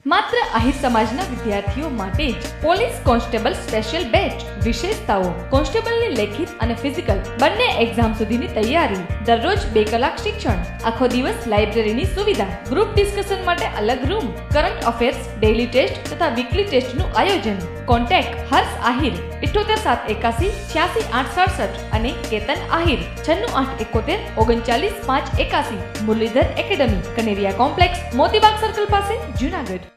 માત્ર આહિર સમાજના વિદ્યાર્થીઓ માટે જ પોલીસ કોન્સ્ટેબલ સ્પેશિયલ બેચ. વિશેષતાઓ: કોન્સ્ટેબલની લેખિત અને ફિઝિકલ બંને એક્ઝામ સુધીની તૈયારી. દરરોજ 2 કલાક શિક્ષણ. આખો દિવસ લાઇબ્રેરીની સુવિધા. ગ્રુપ ડિસ્કશન માટે અલગ room. Current affairs, daily test તથા વીકલી ટેસ્ટનું આયોજન. કોન્ટેક્ટ હર્ષ આહિર 78 781 86 867 અને Ketan Ahir 96 871 39 5 81. Murlidhar academy, Kaneria complex, Motibag circle પાસે, જુનાગઢ.